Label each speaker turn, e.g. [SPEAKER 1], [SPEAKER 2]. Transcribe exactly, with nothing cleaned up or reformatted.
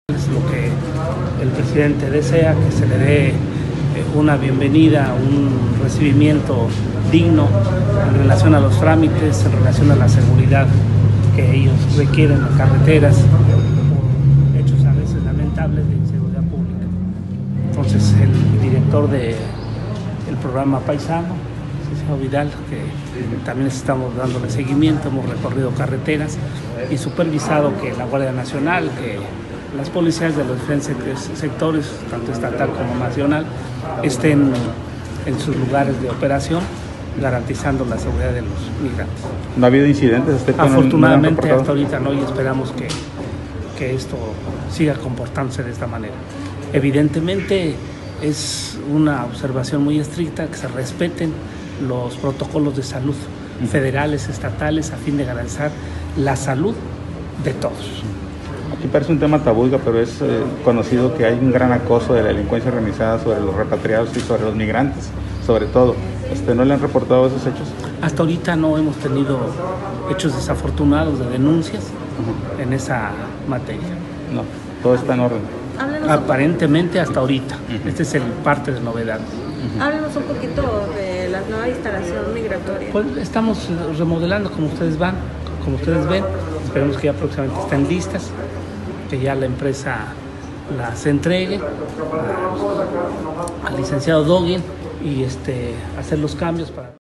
[SPEAKER 1] Es lo que el presidente desea, que se le dé una bienvenida, un recibimiento digno en relación a los trámites, en relación a la seguridad que ellos requieren en carreteras, por hechos a veces lamentables de inseguridad pública. Entonces el director del programa Paisano, Cicero Vidal, que también estamos dándole seguimiento, hemos recorrido carreteras y supervisado que la Guardia Nacional, que las policías de los diferentes sectores, tanto estatal como nacional, estén en sus lugares de operación, garantizando la seguridad de los migrantes.
[SPEAKER 2] ¿No ha habido incidentes?
[SPEAKER 1] Afortunadamente hasta ahorita no, y esperamos que, que esto siga comportándose de esta manera. Evidentemente es una observación muy estricta, que se respeten los protocolos de salud federales, estatales, a fin de garantizar la salud de todos.
[SPEAKER 2] Aquí parece un tema tabú, pero es eh, conocido que hay un gran acoso de la delincuencia organizada sobre los repatriados y sobre los migrantes, sobre todo. Este, ¿No le han reportado esos hechos?
[SPEAKER 1] Hasta ahorita no hemos tenido hechos desafortunados de denuncias uh-huh. en esa materia.
[SPEAKER 2] No, todo está en orden.
[SPEAKER 1] Aparentemente hasta ahorita. Uh-huh. Este es el parte de novedad.
[SPEAKER 3] Uh-huh. Háblenos un poquito de la nueva instalación migratoria.
[SPEAKER 1] Pues estamos remodelando, como ustedes van, como ustedes ven. Esperemos que ya próximamente estén listas, que ya la empresa las entregue al licenciado Doguin y este, hacer los cambios para...